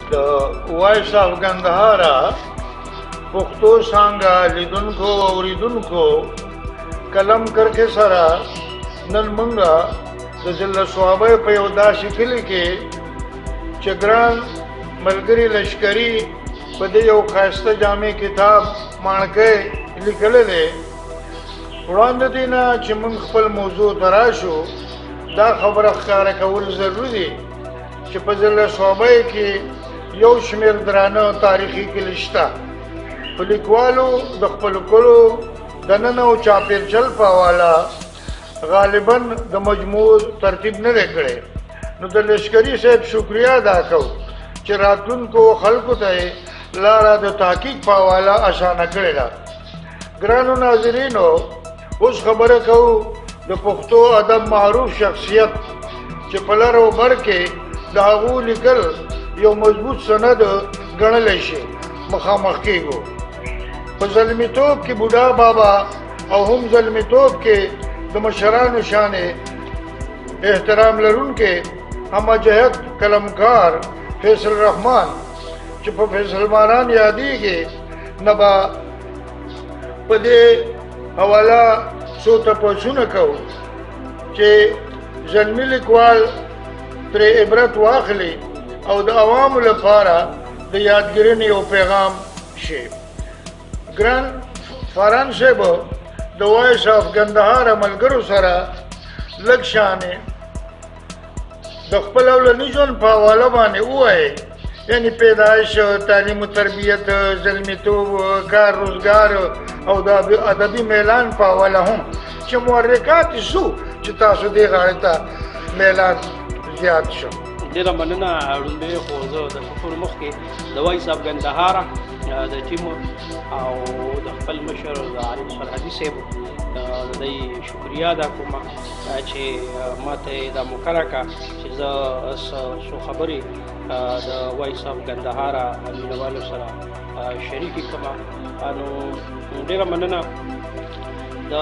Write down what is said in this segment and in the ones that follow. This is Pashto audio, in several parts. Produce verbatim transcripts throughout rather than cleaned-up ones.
د وایس اف ګندهارا پښتو څنګه لیدونکو اوریدونکو کلم کرکه سره نن مونږه د ضلع صوابۍ په یو داسې کلي کې چې ګران ملګري لشکري په دې یو ښایسته جامع کتاب ماڼکی لیکلی دی. وړاندې دې نه چې موږ خپل موضوع ته راشو دا خبره ښکاره کول ضروري دي چې په ضلع صوابۍ کې یو شمېر درانه تاریخي کلي شته. په لیکوالو د خپلو کلو دننه او چاپېرچل په حواله غالبا د مجموع ترتیب نه دی کړی. نو د لشکري صاحب شکریه ادا کوو چې راتلونکو خلکو ته یې لاره د تحقیق په حواله اسانه کړې ده. ګرانو ناظرینو، اوس خبره کوو د پښتو ادب معروف شخصیت چې په لر او بر کې د هغو لیکل یو مضبوط سند ګڼلی شي. مخامخ کېږو په زلمیتوب کې بوډا بابا او هم زلمیتوب کې د مشرانو شانې احترام لرونکي همجهت قلمکار فیصل رحمان چې په فیصل ماران یادېږي نه به په دې حواله څو تپوسونه کوو چې زلمي لیکوال ترې عبرت واخلي او د عوامو لپاره د یادګیرنې یو پیغام شي. ګران فران صاحب د وایس اف ګندهارا ملګرو سره لږ شانې د خپل اولني ژوند په حواله باندې ووایئ، یعنې پیدایش، تعلیم و تربیت، زلمیتوب، کار روزګار او د ادبي میلان په حواله هم چې محرکات یې څو چې تاسو دې غاړې ته میلان زیات شو. ډېره مننه. لومړی خو زه د ټول مخکې د وایس اف ګندهارا د ټیم او د خپل مشر د عارف سرحدي صاحب د دوی شکریه ادا کوم چې ما ته دا موقع راکړه چې زه څو خبرې د وایس اف ګندهارا مینوالو سره شریکې کړم. نو ډېره مننه. د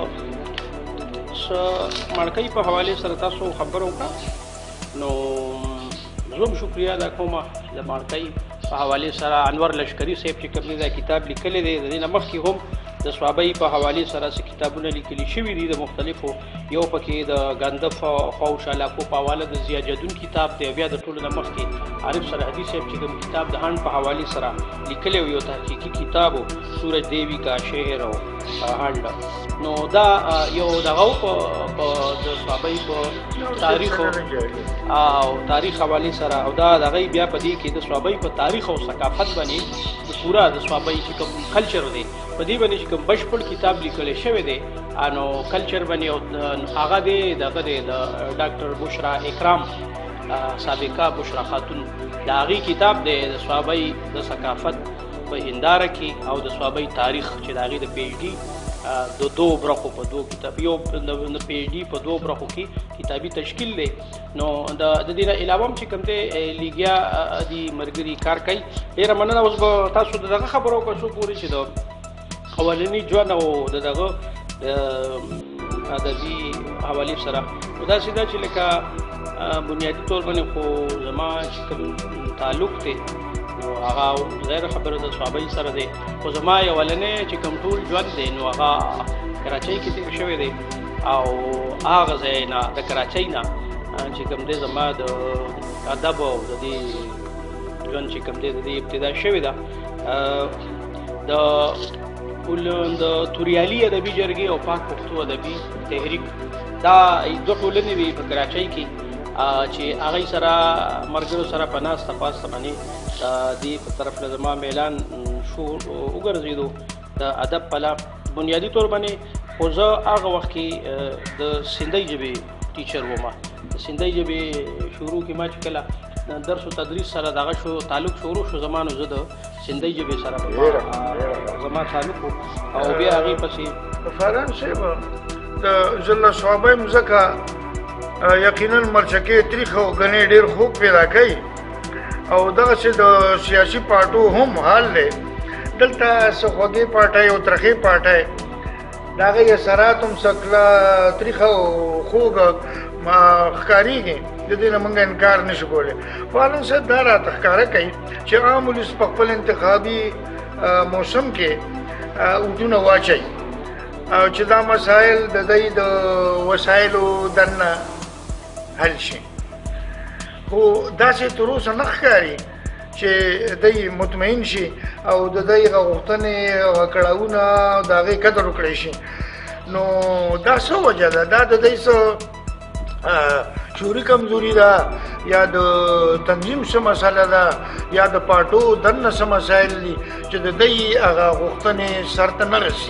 ماڼکۍ په حوالې سره تاسو خبره وکړه، نو زه هم شکریه ادا کوم د ماڼکۍ په حوالې سره انور لشکري صاحب چې کوم دا کتاب لیکلی دی. د دې نه مخکې هم د صوابۍ په حوالې سره څه کتابونه لیکلي شوي دي د مختلفو، یو پکې د ګانده خواوشا علاقو په حواله د ضیا جدون کتاب دی، بیا د ټولو نه مخکې عارف سرحدي صاحب چې کوم کتاب د هنډ په حوالې سره لیکلی و، یو تحقیقي کتاب و، سورج دیوی کا شعر او هنډ. نو دا یو دغه په د صوابۍ په تاریخ او تاریخ حوالې سره او دا دغه بیا په دې کې د صوابۍ په تاریخ او ثقافت باندې د پوره د صوابۍ چې کوم کلچر دی په دې باندې چې کوم بشپړ کتاب لیکلی شوی دی، نو کلچر باندې هغه دی دغه دی د ډاکټر بشرا اکرام سابقه بشرا خاتون د هغې کتاب دی د صوابۍ د ثقافت په هنداره کې او د صوابۍ تاریخ چې د هغې د پی ایچ ډي د دوو برخو په دوو کتاب یو د پی ایچ ډي په دوو برخو کې کتابي تشکیل دی. نو د دې نه علاوه هم چې کوم دی لیګیا دي ملګري کار کوي. ډېره مننه. اوس به تاسو د دغه خبره وکړو څو پورې چې د اولني ژوند او د دغه ادبي حوالې سره داسې ده چې لکه بنیادي طور باندې خو زما چې کوم تعلق دی نو هغه ظاهره خبره د صوابۍ سره دی، خو زما یو اولنی چې کوم ټول ژوند دی نو هغه کراچۍ کې تېر شوی دی او هغه ځای نه د کراچۍ نه چې کوم دی زما د ادب او د دې ژوند چې کوم دی د دې ابتدا شوې ده. د د توریالي ادبي جرګې او پاک پښتو ادبي تحریک دا دوه ټولنې وي په کراچۍ کې چې هغې سره ملګرو سره په ناسته پاسته باندې دې په طرف له زما میلان شو وګرځېدو د ادب پله بنیادي طور باندې. خو زه هغه وخت کې د سندۍ ژبې ټیچر وم. د سندۍ ژبې شروع کې ما چې کله درس و تدریس سره دغه شو تعلق شروع شو زما، نو زه د سندۍ ژبې سره زما تعلق و او بیا هغې پسې فران صاحب د ضلع صوابۍ مځکه یقینا مرچکې تریخ او ګنې ډېر خوب پیدا کوي او دغسې د سیاسي پارټو هم حال دی. دلته څه خوږې پارټۍ او ترخې پارټۍ د هغې اثرات هم څه کله تریخه او خوږ ښکارېږي. د دې نه موږ انکار نشو کولی. فعلا صاحب دا راته ښکاره کوي چې عام ولس په خپل انتخابي موسم کې ودونه واچوي او چې دا مسایل د دوی د وسایلو دننه حل شي. خو داسې تر اوسه نه ښکاري چې دوی مطمئن شي او د دوی هغه غوښتنې هغه کړاوونه د هغې قدر وکړی شي. نو دا څه وجه ده؟ دا د دوی څه شعوري کمزوري ده یا د تنظیم څه مسله ده یا د پارټو دننه څه مسایل دي چې د دوی هغه غوښتنې سر ته نه رسي؟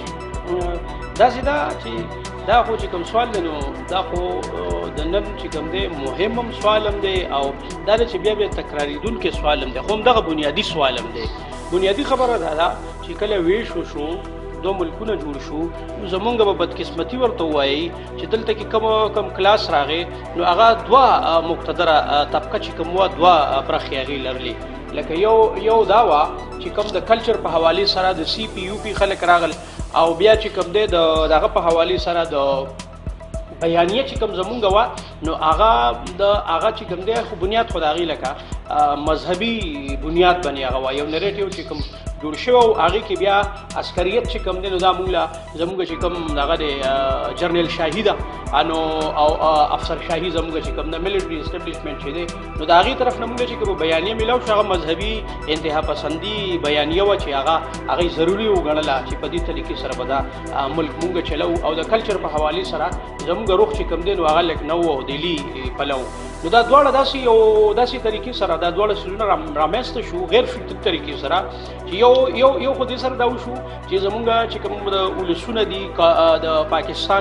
داسې ده چې دا خو چې کوم سوال دی نو دا خو د نن چې کوم دی مهم هم سوال هم دی او دا دی چې بیا بیا تکراریدونکی سوال هم دی، خو همدغه بنیادي سوال هم دی. بنیادي خبره دا ده چې کله ویش وشو دو ملکونه جوړ شو نو زمونږ به بدقسمتي ورته ووایي چې دلته کې کوم کم کلاس راغی نو هغه دوه مقتدره طبقه چې کوم وه دوه برخې هغې لرلې. لکه یو یو دا وه چې کوم د کلچر په حوالې سره د سی پی یو پي خلک راغل او بیا چې کوم دی د هغه په حوالې سره د بیانیه چې کوم زمونږ وه نو هغه د هغه چې کوم دی خو بنیاد خو د هغې لکه مذهبي بنیاد باندې هغه وه، یو نریټیو چې کوم جوړ شوی او هغې کې بیا عسکریت چې کوم دی نو دا مونږ له زمونږ چې کوم هغه دی جرنیل شاهي ده نو او افسر شاهي زمونږ چې کوم ده ملیټري اسټبلیشمنټ چې دی نو د هغې طرف نه مونږ چې کوم بیانیه میلاو شو هغه مذهبي انتها پسندي بیانیه وه چې هغه هغې ضروري وګڼله چې په دې طریقې سره به دا ملک مونږ چلو او د کلچر په حوالې سره زمونږ روح چې کوم دی نو هغه لږ نه و او دهلي پلو. نو دا دواړه داسې یو داسې طریقې سره دا دواړه څیزونه رامنځته شو غیر فطري طریقې سره چې یو یو یو خو دې سره دا وشو چې زمونږ چې کوم د ولسونه دي د پاکستان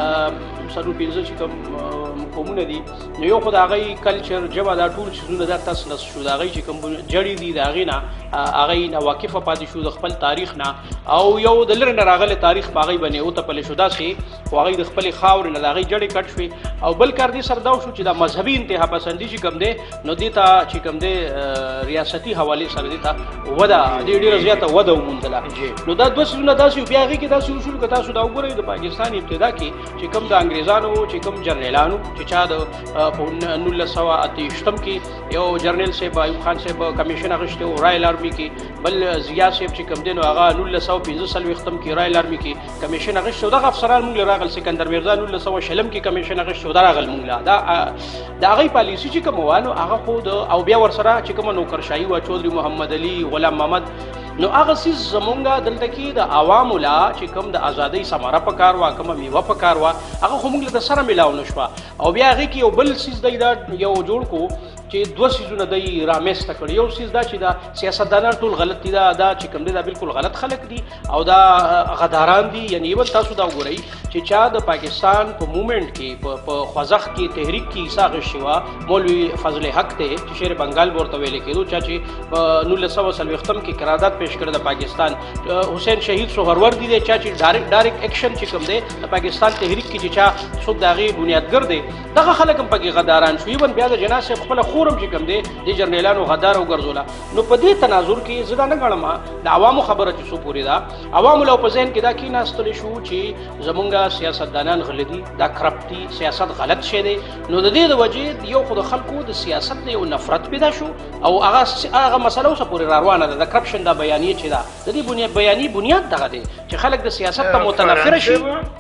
څلور پنځه چې کوم قومونه دي نو یو خو د هغې کلچر ژبه دا ټول څیزونه دا تس نس شو د هغې چې کوم جړې دي د هغې نه هغې نه واقفه پاتې شو د خپل تاریخ نه او یو د لرې نه راغلی تاریخ په هغې باندې وتپلی شو داسې خو هغې د خپلې خاورې نه د هغې جړې کټ شوې او بل کار دې سره دا وشو چې دا مذهبي انتها پسندي چې کوم دی نو دې ته چې کوم دی ریاستي حوالې سره دې ته وده دې ډېره زیاته وده وموندله. نو دا دوه څیزونه داسې وو بیا هغې کې داسې وشول که تاسو دا وګورئ د پاکستان ابتدا کې چې کوم د انګریزانو چې کوم جرنیلانو چې چا د په نولس سوه اته ویشتم کې یو جرنیل صاحب ایوب خان صاحب کمیشن اخیستی و رایل آرمي کې، بل ضیا صاحب چې کوم دی نو هغه نولس سوه پنځه څلوېښتم کې رایل آرمي کې کمیشن اخیستی و. دغه افسران موږ له راغل سکندر میرزا نولس سوه شلم کې کمیشن اخیستی و دا راغل موږ له دا د هغې پالیسي چې کومه وه نو هغه خو د او بیا ورسره چې کومه نوکرشاهي وه چودري محمد علي غلام محمد نو هغه څیز زمونږ دلته کې د عوامو له چې کوم د ازادۍ ثمره په کار وه کومه میوه په کار وه هغه خو موږ له د سره میلاو نه شوه او بیا هغې کې یو بل څیز دی دا یو جوړ کړو چې دوه څیزونه دی رامنځته کړي. یو څیز دا چې دا سیاستدانان ټول غلط دي دا دا چې کوم دی دا بالکل غلط خلک دي او دا غداران دي. یعنې ایون تاسو دا وګورئ چې چا د پاکستان په مومنټ کې په خوځښت کې تحریک کې حصه اخیستې وه مولوي فضل حق دی چې شیر بنګال به ورته ویلې کېدو چا چې په نولس سوه څلوېښتم کې قرارداد پیش کړی د پاکستان، حسین شهید سهروردي دی چا چې ډایرکټ ډایرکټ ایکشن چې کوم دی د پاکستان تحریک کې چې چا څوک د هغې بنیادګر دی دغه خلک هم پکې غداران شو. ایون بیا د جناح صاحب خپله خورم چې کوم دی د جرنیلانو غداره وګرځوله. نو په دې تناظر کې زه دا نه ګڼم د عوامو خبره چې څو پورې ده عوامو له په ذهن کې دا کېناستلی شو چې زمونږ سیاستدانان غله دي دا کرپټ دي سیاست غلط شی دی. نو د دې د وجې یو خو د خلکو د سیاست نه یو نفرت پیدا شو او هغه هغه مسله اوسه پورې را روانه ده د کرپشن دا بیانیه چې ده د دې بیانیې بنیاد دغه دی چې خلک د سیاست ته متنفره شي.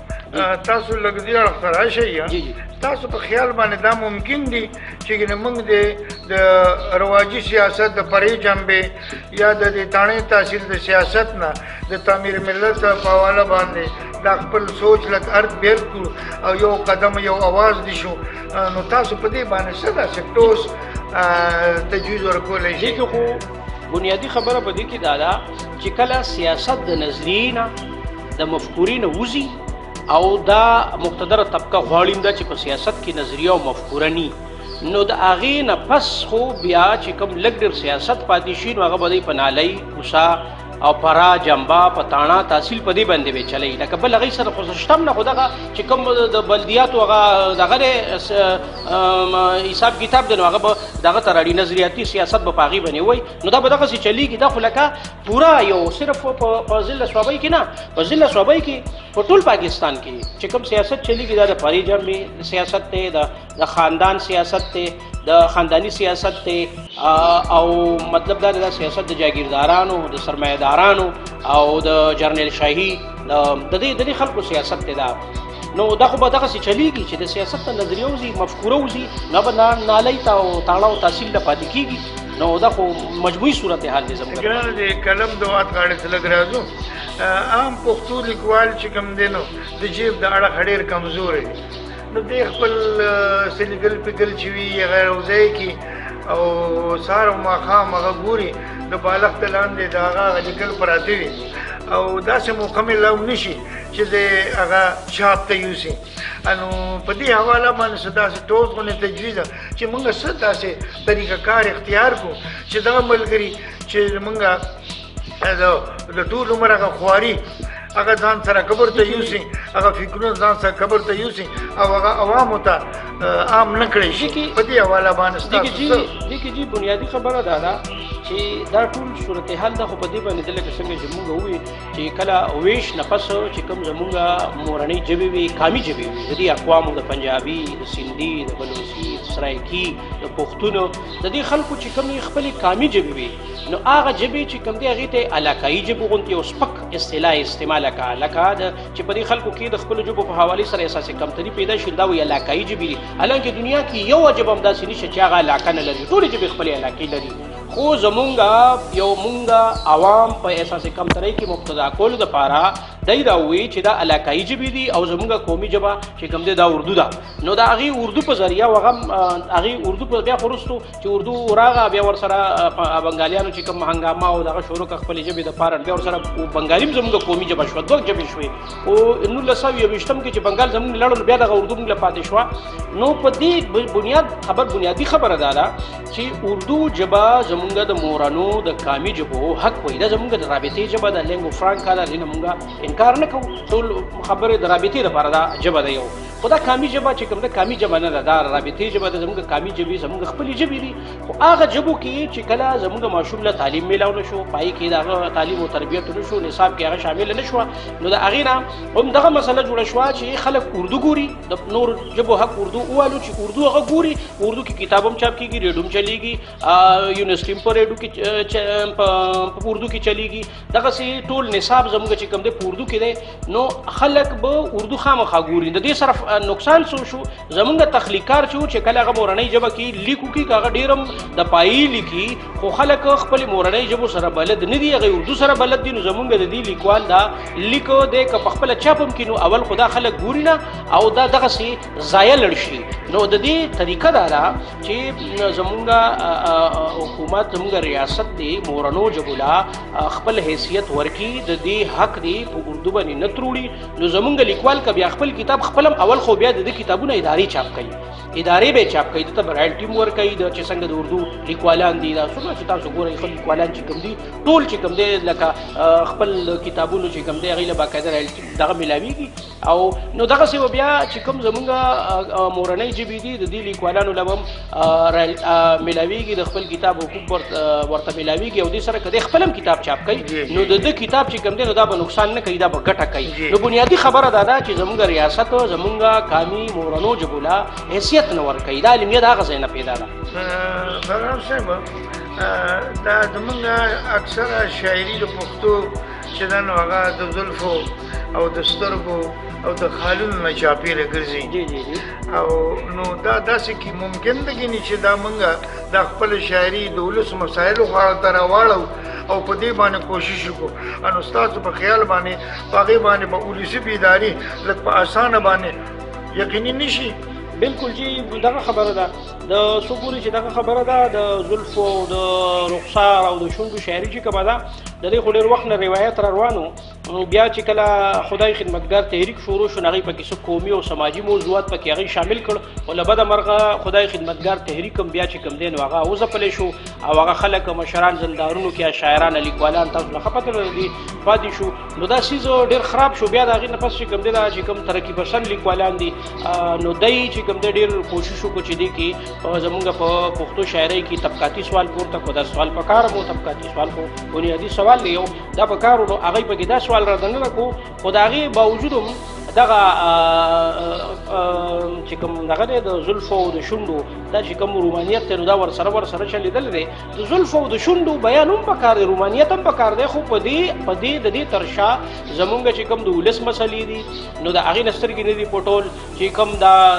تاسو لږ دې اړخ ته راشئ تاسو په خیال باندې دا ممکن دي چې موږ د رواجي سیاست د فرعي جنبې یا د دې تاڼې تحصیل د سیاست نه د تعمیر ملت په حواله باندې دا خپل سوچ لږ ارد بیرت کړو او یو قدم یو اواز دي شو نو تاسو په دې باندې څه داسې ټوس تجویز ورکولی شي؟ دې کې خو بنیادي خبره په دې کې دا ده چې کله سیاست د نظریې نه د مفکورې نه وځي او دا مقتدره طبقه غواړي دا چې په سیاست کې نظریه او مفکوره ني نو د هغې نه پس خو بیا چې کوم لږ ډېر سیاست پاتې شي نو هغه به دی په نالۍ کوڅه او پرا جنبا پتانا تحصیل په دې باندې به چلی لکه بل هغې سره خو شتم نه خو دغه چې کوم د بلدیاتو هغه دغه حساب کتاب دی نو هغه به دغه ته راړي نظریاتي سیاست به په هغې باندې وایي نو دا به دغسې چلیږي دا خو لکه پوره یو صرف په ضلع صوبۍ کې نه په ضلع صوبۍ کې په ټول پاکستان کې چې کوم سیاست چلیږي دا د پرې جنبې سیاست دی د خاندان سیاست دی د خاندانی سیاست دی او مطلب دا د سیاست د جاگیردارانو د سرمایه‌دارانو او د جرنیل شاهي د دې د دې خلکو سیاست دی دا نو دا خو به دغسې چلیږي چې د سیاست ته نظریه وځي مفکوره وځي نه به نالۍ ته او تاړه او تحصیل ته پاتې کېږي نو دا خو مجموعي صورتحال دی زموږ ګرانه د قلم د وات غاړې ته لږ راځو عام پښتو لیکوال چې کوم دی نو د جیب د اړخ ډېر کمزوری دی نو دی خپل څه لیکل پکل چې وي هغه روزی کې او سهار او ماښام هغه ګوري د بالښت لاندې د هغه لیکل پراته وي او داسې موقع میلاو نه شي چې د هغه چاپ ته یوسي نو په دې حواله باندې څه داسې ټوز غوندې تجویز ده چې موږ څه داسې طریقه کار اختیار کړو چې دغه ملګري چې موږ د ټول عمر هغه خواري هغه ځان سره قبر ته یوسي هغه فکرونه ځان سره قبر ته یوسي او هغه عوامو ته عام نه کړی شي په دې حواله باندې ستاسو دې کې جي بنیادي خبره دا ده چې دا ټول صورتحال ده خو په دې باندې ده لکه څنګه چې موږ ووایو چې کله ویش نه پس چې کوم زموږ مورنۍ ژبې وي قامي ژبې وي د دې اقوامو د پنجابي د سندي د بلوچي د سرایکي د پښتونو د دې خلکو چې کوم خپلې قامي ژبې وي نو هغه ژبې چې کوم دی هغې ته علاقایي ژبو غوندې یو سپک اصطلاح استعمال کړه لکه چې په دې خلکو کې د خپلو ژبو په حوالې سره اساسي کمتري پیدا شي دا وایي علاقایي ژبې دي حالانکه دنیا کې یو ژبه همداسې نشته چې هغه علاقه نه لري ټولې ژبې خپلې علاقې لري خو زمونږه یو مونږه عوام په اساسي کمترۍ کې مبتدا کولو دپاره دی راووایي چې دا علاقایي ژبې دي او زمونږه قومي ژبه چې کوم دی دا اردو ده نو د هغې اردو په ذریعه هغه هغې اردو په بیا خو وروستو چې اردو راغه بیا ورسره بنګالیانو چې کوم هنګامه او دغه شروع کړه خپلې ژبې دپاره بیا ورسره بنګالي هم زمونږه قومي ژبه شوه دوه ژبې شوې خو نولس سوه یوویشتم کې چې بنګال زمونږ لړل بیا دغه اردو موږ له پاتې شوه نو په دې بنیاد خبر بنیادي خبره دا ده چې اردو ژبه زمونږ د مورانو د قامي ژبو حق وایي دا زمونږ د رابطې ژبه ده لینګو فرانکا ده دې نه مونږ انکار نه کوو ټول خبرې د رابطې لپاره دا ژبه ده یو خو دا قامي ژبه چې کوم ده قامي ژبه نه ده دا رابطې ژبه ده زمونږ قامي ژبې زمونږ خپلې ژبې دي خو هغه ژبو کې چې کله زمونږ ماشوم له تعلیم میلاو نه شو پای کې د هغه تعلیم او تربیت نه شو نصاب کې هغه شامل نه شوه نو د هغې نه هم دغه مسله جوړه شوه چې خلک اردو ګوري د نور ژبو حق اردو ووالو چې اردو هغه ګوري اردو کې کتاب هم چاپ کېږي ریډیو هم چلیږي یونیورسټي هم په ریډیو کې په اردو کې چلیږي دغسې ټول نصاب زموږ چې کوم دی په اردو کې دی نو خلک به اردو خامخا ګوري د دې سره نقصان څه شو زموږ تخلیقکار چې و چې کله هغه مورنۍ ژبه کې لیکو کې که هغه ډېر هم د پایي لیکي خو خلک خپلې مورنۍ ژبو سره بلد نه دي هغې اردو سره بلد دي نو زموږ د دې لیکوال دا لیکو دی که په خپله چاپ هم کړي نو اول خو دا خلک ګوري نه او دا دغسې ضایع لړ شي نو د دې طریقه دا ده چې زموږ حکومت زموږ ریاست دی مورنو ژبو له خپل حیثیت ورکړي د دې حق دی په اردو باندې نه تروړي نو زموږ لیکوال که بیا خپل کتاب خپل هم اول خو بیا د دې کتابونه ادارې چاپ کوي ادارې به چاپ کوي دته به رایلټي هم ورکوي د چې څنګه د اردو لیکوالان دي دا څومره چې تاسو ګورئ ښه لیکوالان چې کوم دي ټول چې کوم دی لکه خپل کتابونو چې کوم دی هغې له باقاعده رایلټي دغه میلاویږي او نو دغسې به بیا چې کوم زموږ مورنۍ ژبې دي د دې لیکوالانو له به هم میلاویږي د خپل کتاب حقوق ورته میلاویږي او دې سره که دی خپل هم کتاب چاپ کوي نو د ده کتاب چې کوم دی نو دا به نقصان نه کوي دا به ګټه کوي نو بنیادي خبره دا ده چې زموږ ریاست زموږ قامي مورنو ژبو له حیثیت نه ورکوي دا علمیت هغه ځای نه پیدا ده فران صاحب دا زموږ اکثره شاعري د پښتو چې ده نو هغه د زلفو او د سترګو او د خالونو نه چاپېره ګرځي او نو دا داسې کې ممکن ده ګینې چې دا موږ دا خپله شاعري د ولس مسایلو خواړه ته راواړو او په دې باندې کوشش وکړو نو ستاسو په خیال باندې په هغې باندې به ولسي بیداري لږ په اسانه باندې یقیني نه شي بالکل جی دغه خبره ده د څو ګوري چې دغه خبره ده د زلفو د رخسار او د شونډو شاعري چې کومه ده د دې خو ډېر وخت نه روایت را روانو بیا چې کله خدای خدمتګار تحریک شروع شو هغې پکې څه قومي او سماجي موضوعات پکې هغې شامل کړ خو له بده مرغه خدای خدمتګار تحریک هم بیا چې کوم دی نو هغه وځپلی شو او هغه خلک مشران زندارونو کې شاعران لیکوالان تاسو له ښه پته لري پاتې شو نو دا څیز ډېر خراب شو بیا د هغې نه پس چې کوم دی دا چې کوم ترقي پسند لیکوالان دي نو دی چې کوم دی ډېر کوشش وکړو چې دی کې زمونږ په پښتو شاعرۍ کې طبقاتي سوال پورته کړو دا سوال په کار مو طبقاتي سوال خو بنیادي سوال دی یو دا په کار نو هغې پکې دا سوال را دننه کړو خو د هغې باوجود هم دغه چې کوم دغه دی د زلفو او د شونډو دا چې کوم رومانیت دی نو دا ورسره ورسره چلېدلی دی د زلفو او د شونډو بیان هم پکار دی رومانیت هم پکار دی خو په دې په دې د دې تر شا زمونږ چې کوم د ولس مسلې دي نو د هغې نه سترګې نه دي پټول چې کوم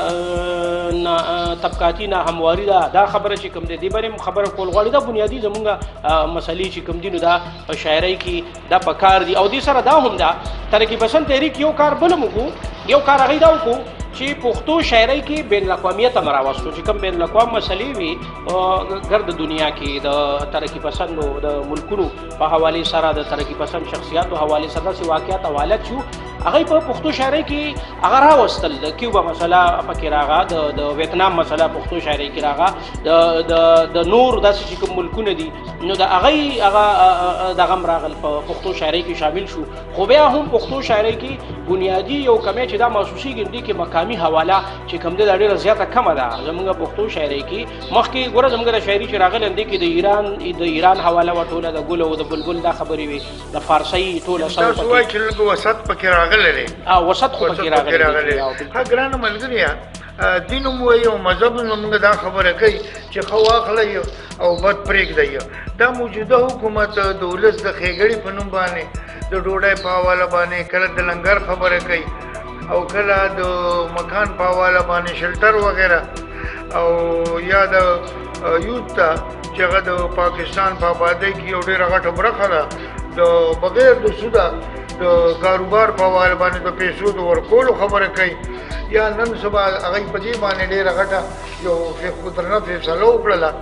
دا طبقاتي ناهمواري ده دا خبره چې کوم دی دې باندې هم خبره کول غواړي دا بنیادي زمونږ مسلې چې کوم دي نو دا په شاعرۍ کې دا پکار دي او دې سره دا هم ده ترقي پسند تحریک یو کار بل هم وکړو یو کار هغې دا وکړو چې پښتو شاعرۍ کې بین الاقوامیت هم راوستو چې کوم بین الاقوام مسلې وي ګرد دنیا کې د ترقي پسندو د ملکونو په حوالې سره د ترقي پسند شخصیاتو حوالې سره داسې واقعات حوالات شو هغې په پښتو شاعرۍ کې هغه راوستل د کیوبا مسله پکې راغله د ویتنام مسله پښتو شاعرۍ کې راغله د نور داسې چې کوم ملکونه دي نو د هغې هغه دغه هم راغل په پښتو شاعرۍ کې شامل شو خو بیا هم پښتو شاعرۍ کې بنیادي یو کمی چې دا محسوسېږي دې کې مقامي حواله چې کوم دی دا ډېره زیاته کمه ده زموږ پښتو شاعرۍ کې مخکې ګوره زموږ د شاعري چې راغلی دې کې د ایران د ایران حواله وه ټوله د ګل او د بلبل دا خبرې وي د فارسۍ ټوله تاسو وایئ چې لږ وسط پکې راغلی دی وسط خو پکې راغلی ها ګرانه ملګریه دین هم وایي او مذهب هم موږ دا خبره کوي چې ښه واخلئ او بد پرېږدئ دا موجوده حکومت د ولس د ښېګړې په نوم باندې د ډوډۍ په حواله باندې کله د لنګر خبره کوي او کله د مکان په حواله باندې شلټر وغیره او یا د یوت ته چې هغه د پاکستان په آبادۍ کې یو ډېره غټه برخه ده د بغیر د سوده د کاروبار په حواله باندې د پیسو د ورکولو خبره کوي یا نن سبا هغوی په دې باندې ډېره غټه یو قدرنه فیصله وکړله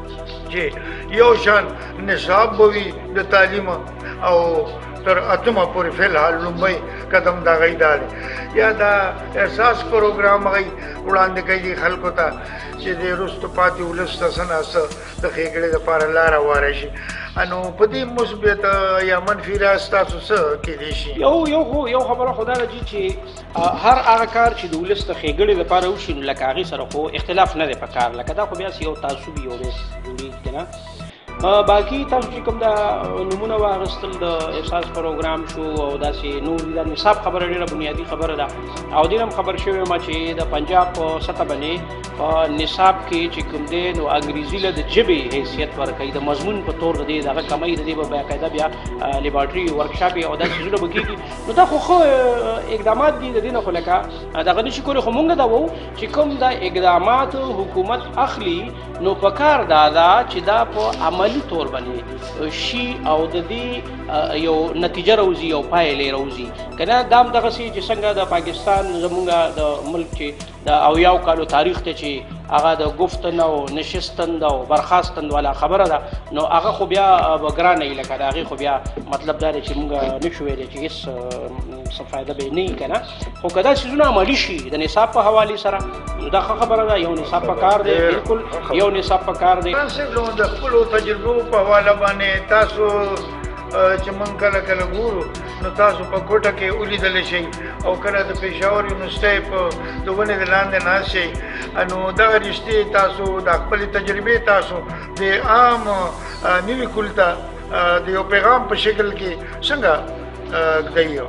چې یو شان نصاب به وي د تعلیم او تر اتمه پورې فی الحال لومړی قدم د هغوی دا دی یا دا احساس پروګرام هغوی وړاندې کوي دي خلکو ته چې د وروستو پاتې ولس ته څه نه څه د ښېګړې دپاره لاره واره شي نو په دې مثبت یا منفي راز تاسو څه کیدی شي یو یو خو یو خبره خو دا ده چې هر هغه کار چې د ولس د ښېګړې دپاره وشي نو لکه هغې سره خو اختلاف نه دی په کار لکه دا خو بیا یو تعصب یو جوړېږي که نه باقي تاسو چې کوم دا نومونه واخیستل د احساس پروګرام شو او داسې نور دا نصاب خبره ډېره بنیادي خبره ده او دې هم خبر شوی یم چې د پنجاب په سطح باندې په نصاب کې چې کوم دی نو انګریزي له د ژبې حیثیت ورکوي د مضمون په طور د دې دغه کمی د دې به باقاعده بیا لیبارټري ورکشاپ او دا څیزونه به کېږي نو دا خو ښه اقدامات دي د دې نه خو لکه دغه نشي کولی خو مونږ دا وو چې کوم دا اقدامات حکومت اخلي نو په کار دا ده چې دا په عمل طور باندې شي او د دې یو نتیجه راوځي او پایلې راوځي که نه دا هم دغسې چې څنګه د پاکستان زموږ د ملک چې د اویاو کالو تاریخ ته چې هغه د گفتن او نشستن او برخاستن والا خبره ده نو هغه خو بیا به ګرانه وي لکه د هغې خو بیا مطلب دا دی چې موږ نشو ویلی چې هېڅ څه فایده به یې نه وي که نه خو که دا څیزونه عملي شي د نصاب په حوالې سره نو دا ښه خبره ده یو نصاب په کار دی بلکل یو نصاب په کار دی د خپلو تجربو په حواله باندې تاسو چې موږ کله کله ګورو نو تاسو په کوټه کې ولیدلی شئ او کله د پېښور یونیورسټۍ په د ونې د لاندې ناست شئ نو دغه رښتې تاسو د خپلې تجربې تاسو د عام نوي کل ته د یو پیغام په شکل کې څنګه ږدئ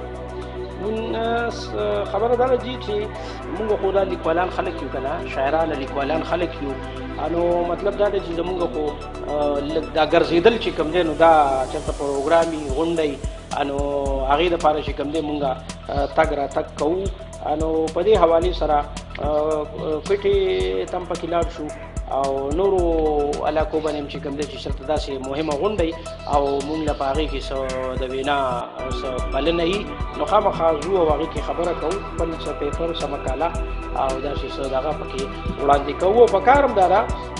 خبره دا ده چې موږ خو دا لیکوالان خلک یو که نه شاعران لیکوالان خلک یو نو مطلب دا دی چې زموږ خو دا ګرځېدل چې کوم دی نو دا چېرته پروګرام وي غونډی نو هغې دپاره چې کوم دی مونږ تګ راتګ کوو نو په دې حوالې سره کوټې ته هم پکې لاړ شو او نورو علاقو باندې هم چې کوم دی چې چېرته داسې مهمه غونډی او مونږ له په هغې کې څه د وینا څه بلنه وي نو خامخا ځو او هغې کې خبره کوو خپل څه پیپر څه مقاله او داسې څه دغه پکې وړاندې کوو او په کار هم دا ده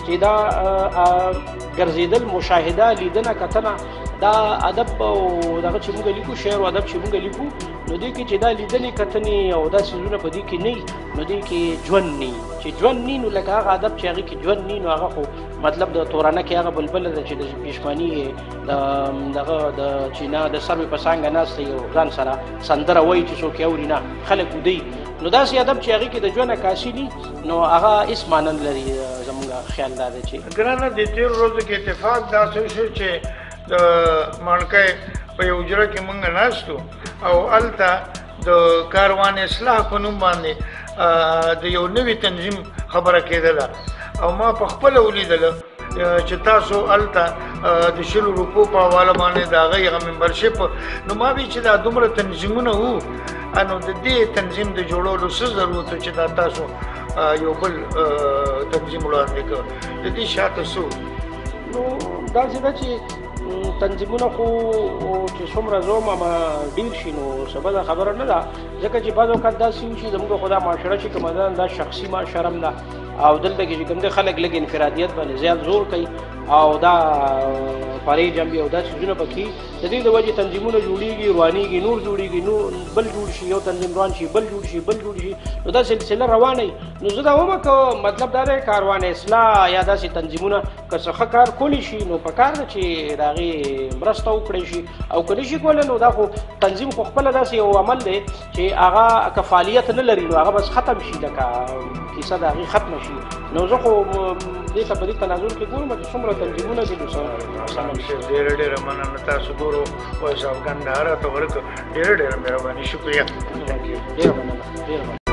چې دا ګرځېدل مشاهده لیدنه کتنه دا ادب او دغه چې موږ لیکو شعر او ادب چې موږ لیکو نو دې کې چې دا لیدنې کتنې او دا څیزونه په دې کې نه نو دې کې ژوند نه چې ژوند نه نو لکه هغه ادب چې هغې کې ژوند نه نو هغه خو مطلب د تورانه کې هغه بلبله ده چې د پېشماني د دغه د چې نه د سروې په څانګه ناسته یو ځان سره سندره وایي چې څوک یې اوري نه خلک ودی نو داسې ادب چې هغې کې د ژوند عکاسي دي نو هغه هېڅ معنی نه لري زموږ خیال دا دی چې ګرانه د تېرو ورځو کې اتفاق داسې شو چې د مانکۍ په یو حجره کې موږ ناستو او هلته د کاروان اصلاح په نوم باندې د یو نوي تنظیم خبره کېدله او ما په خپله ولیدله چې تاسو هلته د شلو روپو په حواله باندې د هغه هغه ممبرشپ نو ما وی چې دا دومره تنظیمونه وو نو د دې تنظیم د جوړولو څه ضرورت و چې دا تاسو یو بل تنظیم وړاندې کړ د دې شاته څه نو داسې ده چې تنظیمونه خو چې څومره زوم اما ډېر شي نو څه بده خبره نه ده ځکه چې بعض اوقات داسې وشي زموږ خو دا معاشره چې کومه ده دا شخصي معاشره هم ده او دلته کې چې کوم دی خلک لږ انفرادیت باندې زیات زور کوي او دا فرې جنبي او دا څیزونه پکې د دې د وجې تنظیمونه جوړېږي روانېږي نور جوړېږي نور بل جوړ شي یو تنظیم روان شي بل جوړ شي بل جوړ شي نو دا سلسله روانه وي نو زه دا وایم که مطلب دا دی کاروان اصلاح یا داسې تنظیمونه که څه ښه کار کولی شي نو په کار ده چې د هغې مرسته وکړی شي او که نه شي کولی نو دا خو تنظیم خو خپله داسې یو عمل دی چې هغه که فعالیت نه لري نو هغه بس ختم شي لکه کیسه د هغې ختمه شي نو زه خو دې ته په دې تناظر کې ګورم چې څومره تنظیمونه دي نو ډېره ډېره مننه تاسو ګورو فیصل ګندهارا ته ورکړه ډېره ډېره مهرباني شکریه ډېره مننه ډېره